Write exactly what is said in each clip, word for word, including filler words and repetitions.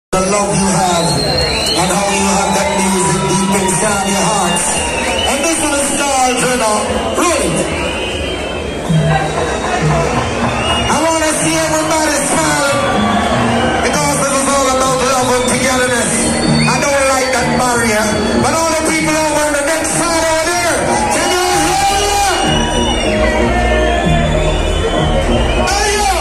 The love you have and how you have that music deep inside your hearts. And this is the style, you know. Right. I want to see everybody smiling because this is all about love and togetherness. I don't like that barrier, but all the people over on the next side over there, can you hear that? Hey, yo!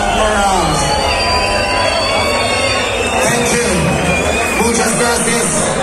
Muchas gracias.